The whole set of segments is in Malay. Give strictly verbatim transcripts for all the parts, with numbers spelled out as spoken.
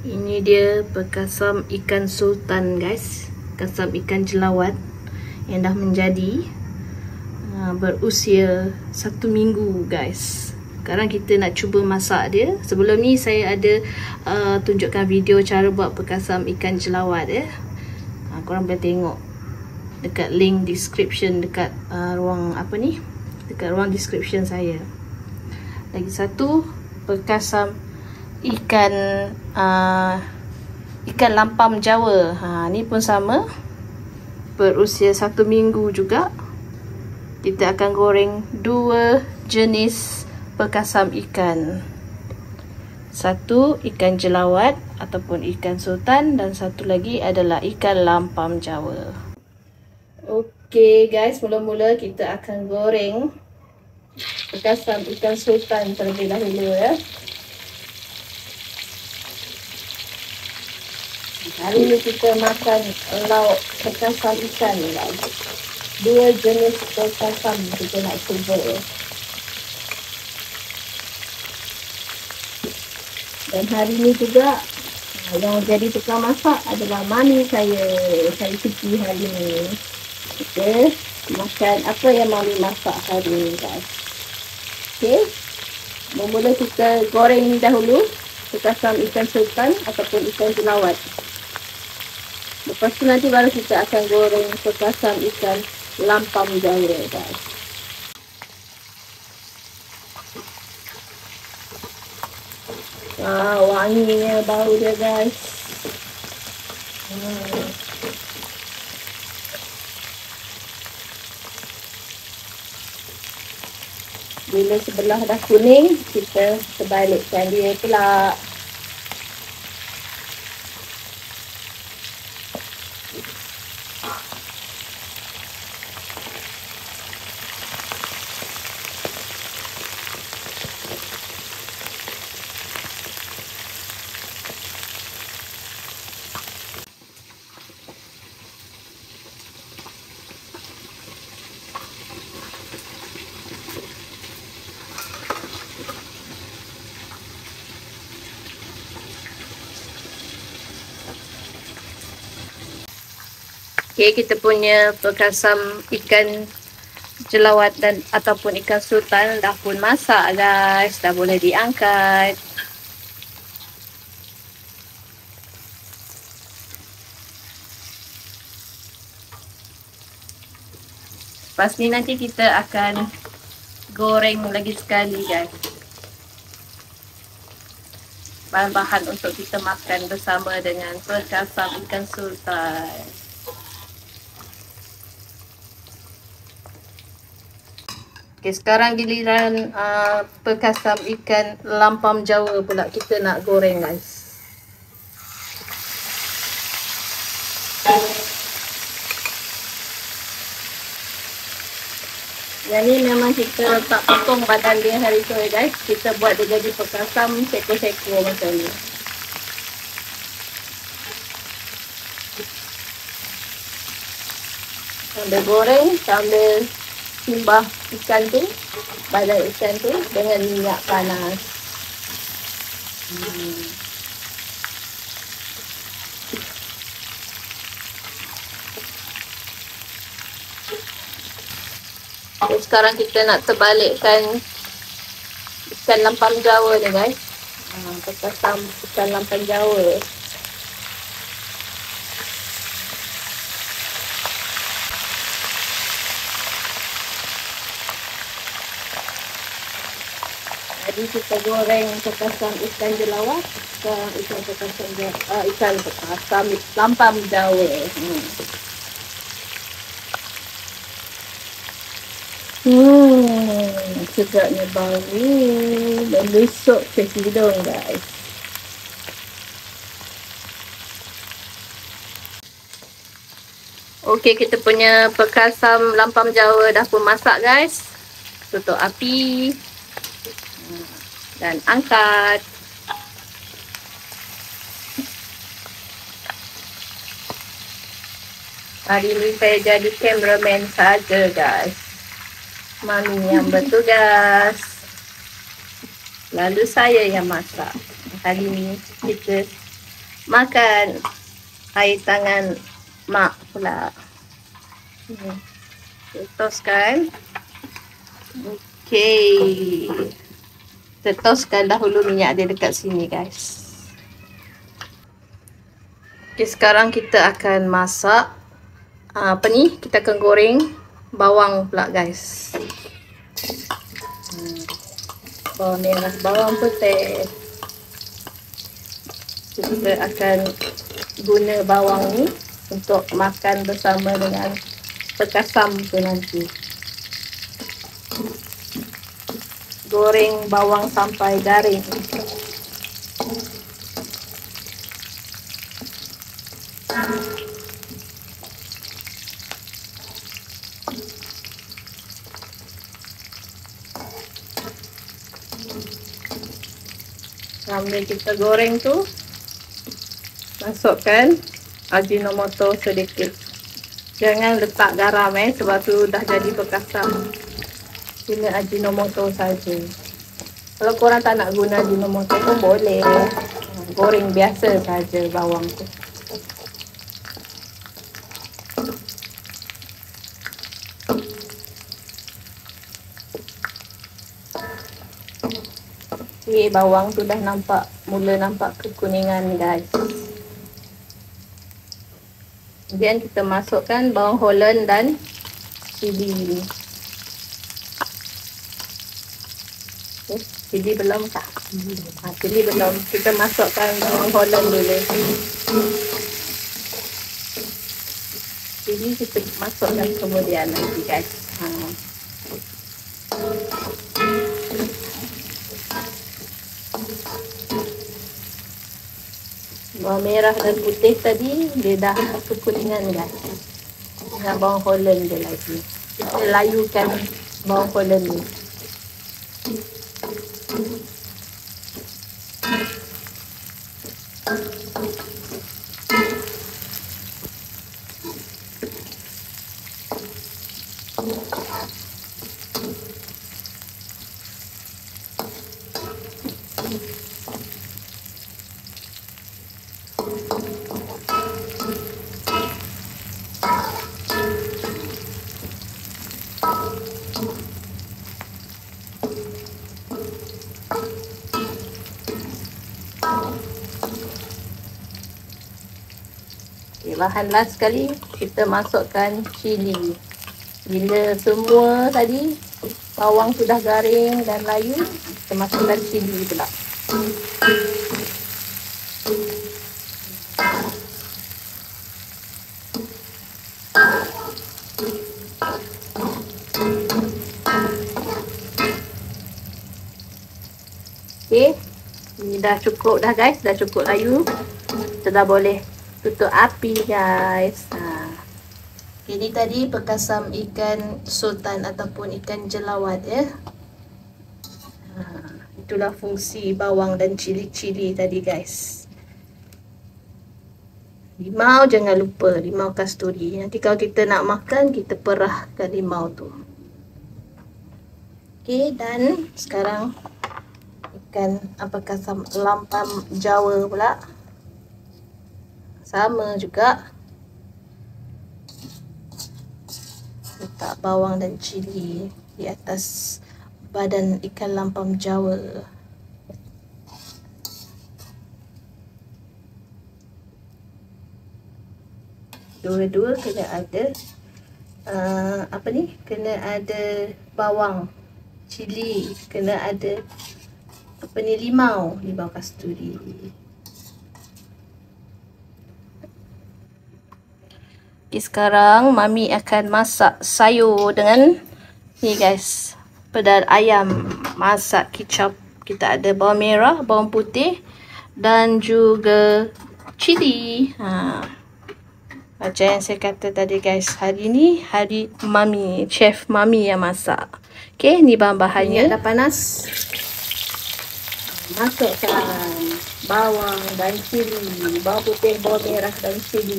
Ini dia perkasam ikan sultan guys, perkasam ikan jelawat yang dah menjadi, uh, berusia satu minggu guys. Sekarang kita nak cuba masak dia. Sebelum ni saya ada uh, tunjukkan video cara buat perkasam ikan jelawat ya. Uh, korang boleh tengok dekat link description dekat uh, ruang apa ni, dekat ruang description saya. Lagi satu perkasam ikan uh, ikan lampam Jawa. Ha, ni pun sama, berusia satu minggu juga. Kita akan goreng dua jenis perkasam ikan. Satu ikan jelawat ataupun ikan sultan, dan satu lagi adalah ikan lampam Jawa. Okey guys, mula-mula kita akan goreng perkasam ikan sultan terlebih dahulu ya. Hari ini kita makan lauk perkasam ikan guys. Dua jenis perkasam kita nak cuba. Dan hari ini juga yang jadi tukang masak adalah mami saya. Saya cuti hari ini. Kita makan apa yang mami masak hari ini guys. Okey. Mula-mula kita goreng dahulu perkasam ikan sultan ataupun ikan jelawat. Lepas tu nanti baru kita akan goreng perkasam ikan lampam Jawa guys. Ah, wanginya bau dia guys. Hmm. Bila sebelah dah kuning, kita terbalikkan dia pula. Okay, kita punya perkasam ikan jelawat dan ataupun ikan sultan dah pun masak guys, dah boleh diangkat. Lepas ni nanti kita akan goreng lagi sekali guys. Bahan-bahan untuk kita makan bersama dengan perkasam ikan sultan. Okay, sekarang giliran uh, perkasam ikan lampam Jawa pula kita nak goreng guys. Yang ni memang kita tak potong badan dia hari tu ya guys. Kita buat dia jadi perkasam seko-seko macam ni. Sambil goreng, sambil simbah ikan tu, badan ikan tu dengan minyak panas. Hmm. So, sekarang kita nak terbalikkan ikan lampam Jawa ni guys. Ha, perkasam ikan lampam Jawa. Jadi kita goreng perkasam ikan jelawat, sekarang ikan perkasam uh, ikan perkasam lampam Jawa. Hmm. Hmm, sedapnya bau ni melusuk ke hidung guys. Okey, kita punya perkasam lampam Jawa dah pun masak guys. Tutup api dan angkat. Hari ini saya jadi cameraman saja guys. Mami yang bertugas, lalu saya yang masak. Kali ni kita makan air tangan mak pula. Hmm. Toskan. Okey. Kita toskan dahulu minyak dia dekat sini, guys. Okey, sekarang kita akan masak uh, apa ni? Kita akan goreng bawang pula, guys. Hmm. Bawang merah, bawang putih. Kita akan guna bawang ni untuk makan bersama dengan pekasam tu nanti. Goreng bawang sampai garing. Sambil kita goreng tu, masukkan Ajinomoto sedikit. Jangan letak garam eh, sebab tu dah jadi pekasam. Guna Ajinomoto saja. Kalau korang tak nak guna Ajinomoto pun boleh. Goreng biasa saja bawang tu. Okay, bawang tu dah nampak, mula nampak kekuningan, guys. Kemudian kita masukkan bawang Holland dan cili. Okay, cili belum tak? Ha, cili belum. Kita masukkan bawang Holland dulu. Cili kita masukkan kemudian nanti, guys. Ha. Bawang merah dan putih tadi dia dah kekuningan, guys. Dengan bawang Holland dia lagi. Kita layukan bawang Holland ni. Okay, bahan last sekali kita masukkan cili. Bila semua tadi bawang sudah garing dan layu, kita masukkan cili pula. Okay, ini dah cukup dah, guys. Dah cukup layu. Kita dah boleh tutup api, guys. Ha. Ini tadi pekasam ikan sultan ataupun ikan jelawat, ya. Ha. Itulah fungsi bawang dan cili-cili tadi, guys. Limau jangan lupa, limau kasturi. Nanti kalau kita nak makan, kita perahkan limau tu. Okey, dan sekarang ikan apa kasam lampam Jawa pula. Sama juga. Letak bawang dan cili di atas badan ikan lampam Jawa. Dua-dua kena ada uh, apa ni? Kena ada bawang, cili, kena ada apa ni, limau, limau kasturi. Okay, sekarang Mami akan masak sayur dengan ni, guys, pedal ayam. Masak kicap. Kita ada bawang merah, bawang putih dan juga cili. Ha. Macam yang saya kata tadi, guys, hari ni hari Mami, chef Mami yang masak. Okay, ni bahan-bahannya. Dah panas. Masukkan bawang dan cili, bawang putih, bawang merah dan cili.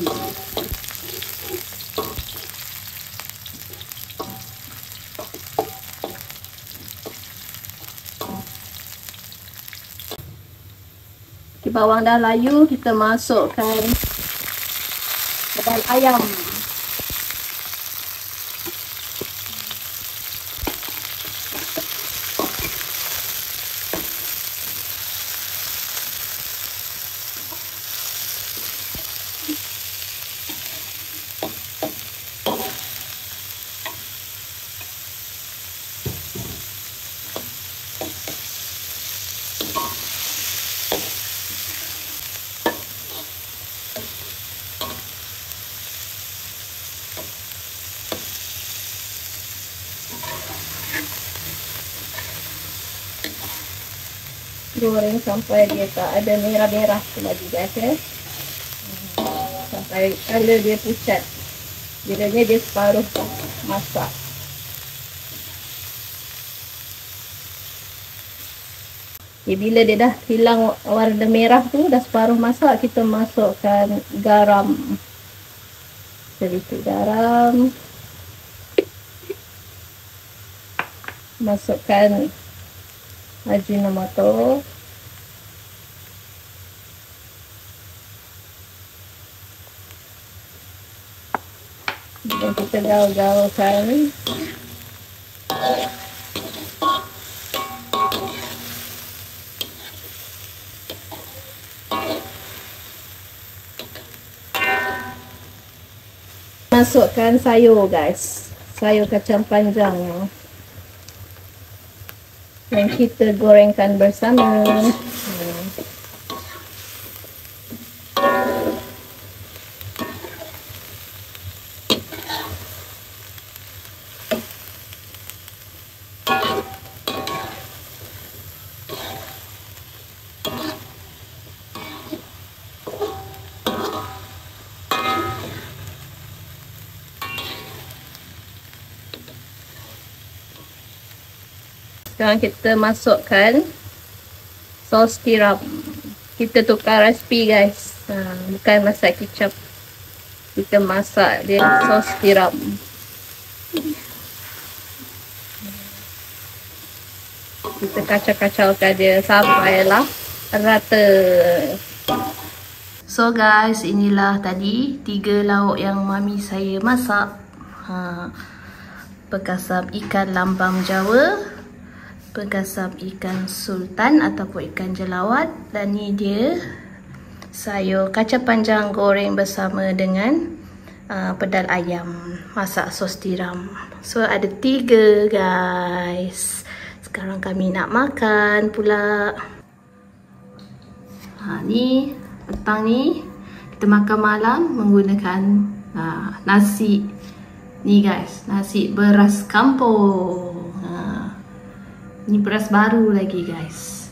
bawang dah layu, kita masukkan pedal ayam. Goreng sampai dia tak ada merah-merah lagi guys ya. Sampai color dia pucat. Kiranya dia separuh masak. Okay, bila dia dah hilang warna merah tu, dah separuh masak, kita masukkan garam. Sedikit garam. Masukkan Ajinomoto. Dan kita gaul-gaulkan. Masukkan sayur guys. Sayur kacang panjang. Dan kita gorengkan bersama. Hmm. Sekarang kita masukkan sos tiram. Kita tukar resipi guys. Ha, bukan masak kicap. Kita masak dia sos tiram. Kita kacau-kacaukan dia sampailah rata. So guys, inilah tadi tiga lauk yang mami saya masak. Ha, Perkasam ikan lambam Jawa, perkasam ikan sultan ataupun ikan jelawat, dan ni dia sayur kacang panjang goreng bersama dengan uh, pedal ayam masak sos tiram. So ada tiga guys. Sekarang kami nak makan pula. Ha, ni petang ni kita makan malam menggunakan uh, nasi ni guys, nasi beras kampung. Ni beras baru lagi guys.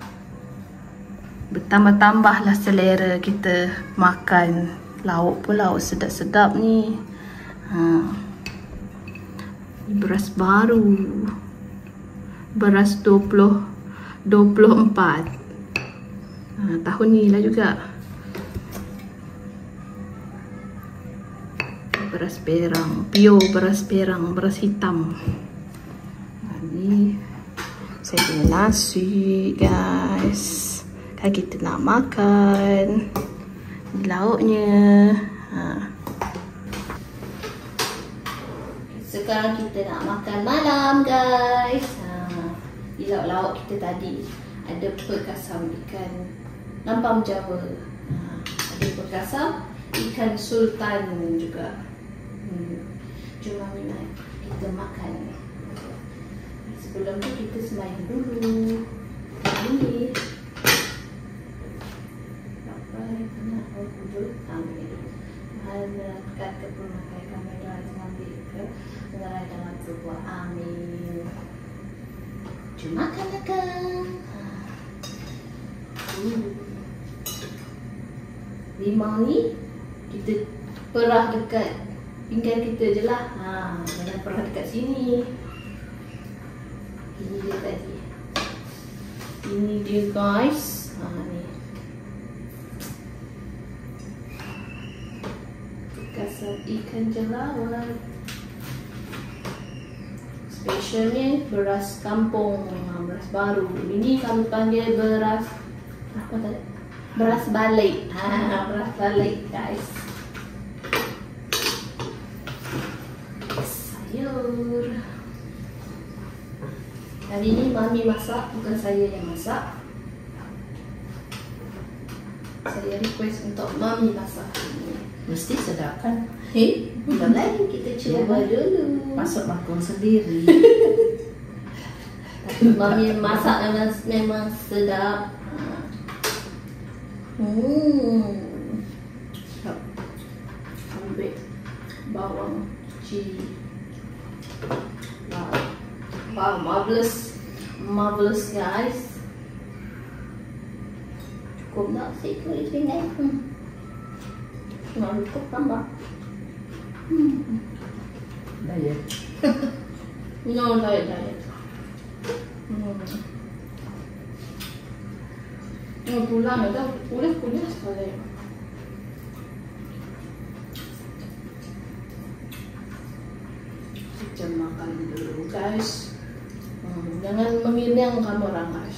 Bertambah-tambahlah selera kita makan lauk pun lauk sedap-sedap ni. Ha. Ni beras baru. Beras dua puluh dua puluh empat. Ha, tahun ni lah juga. Beras perang, pure beras perang, beras hitam. Ha, ni saya punya nasi guys. Kan kita nak makan lauknya. Ha. Sekarang kita nak makan malam guys. Ha. Di lauk-lauk kita tadi ada perkasam ikan lambam Jawa. Ha. Ada perkasam ikan sultan juga. Hmm. Jom mami kita makan. Sebelum tu kita sembahyang dulu. Ini apa yang nak wudhu? Ambil. Melekat ke pemakai kamera sambil ke negara dalam tubuh. Amin. Cuma makan-makan. Uh. Limau ni kita perah dekat pinggan kita je lah. Ha, jangan perah dekat sini. Ini dia tadi. Ini dia guys. Ha, ni. Perkasam ikan jelawat. Specialnya beras kampung. Ha, beras baru. Ini kami panggil beras apa tadi? beras balik. Ha, beras balik guys. Sayur. Hari ini Mami masak, bukan saya yang masak. Saya request untuk Mami masak ini. Mesti sedap kan? Hei, belum lagi kita cuba ya, dulu. Masak makan sendiri. Mami masak memang, memang sedap. Hmm. Ambil bawang cili. Wow, wow, marvelous, marvelous guys. Cukup tak sih kalau tinggal? Hmm. Nak cukup tambah. Hmm. Diet. No diet diet. Hmm. Oh, pulang dah, boleh pulang sekali. Kita makan dulu guys. Hmm, jangan menginang kamu orang guys.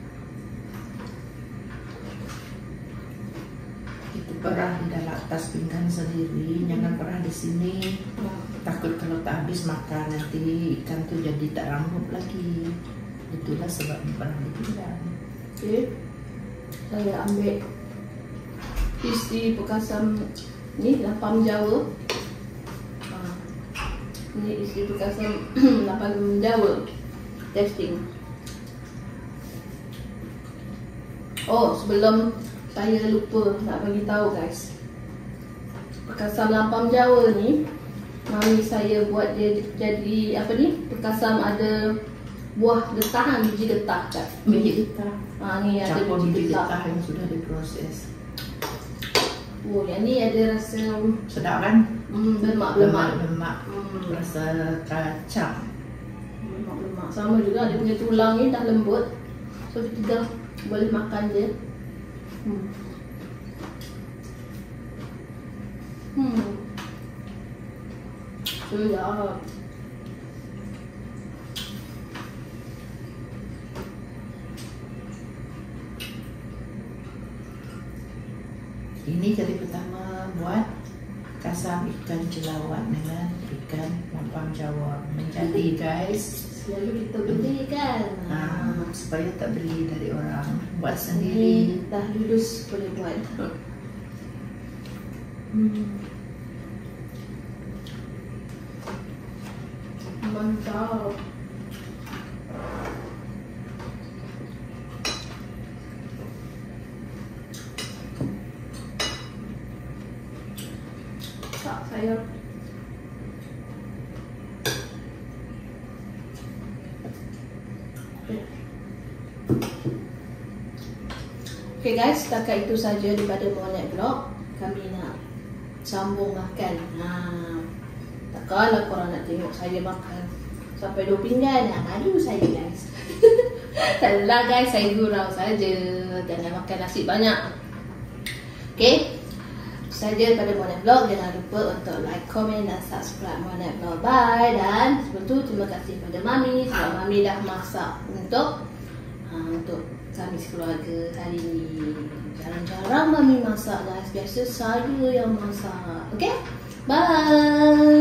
Itu perah di dalam atas pinggan sendiri, jangan perah di sini. Takut kalau tak habis makan nanti ikan tuh jadi tak rambut lagi. Itulah sebabnya perah di pinggan. Oke. Saya ambil isi bekasam ni lapam Jawa. Ha. Ini isi bekasam lapam Jawa. Testing. Oh, sebelum saya lupa nak bagi tahu guys. Bekasam lapam Jawa ni Mami saya buat dia jadi apa ni? Bekasam ada buah getahan, biji getah kan? Biji getah. Ha, ni ada campur biji biji getah. getah yang sudah diproses. Oh, yang ni ada rasa Sedap kan? hmm, lemak-lemak. Lemak-lemak. Hmm. Rasa kacang. Lemak-lemak. Sama juga dia punya tulang ni dah lembut. So kita boleh makan je. Hmm. Hmm. Sedap. Ini kali pertama buat kasam ikan jelawat dengan ikan lapam Jawa. Menjadi guys. Selalu kita beli kan. Nah, supaya tak beli dari orang, buat Ini sendiri. dah lulus boleh buat. Hmm. Mantap. Tak saya. Okay guys, setakat itu saja daripada Monet Vlog. Kami nak sambung makan. Ha, takkanlah korang nak tengok saya makan sampai dua pinggan. Aduh saya guys. Taklah guys, saya gurau saja. Jangan makan nasi banyak. Okay, saja pada Monet Vlog. Jangan lupa untuk like, komen dan subscribe Monet Vlog. Bye. Dan sebelum tu terima kasih pada Mami sebab Mami dah masak untuk ha, untuk kami sekeluarga hari ni. Jarang-jarang Mami masak guys. Biasa saya yang masak. Okay, bye.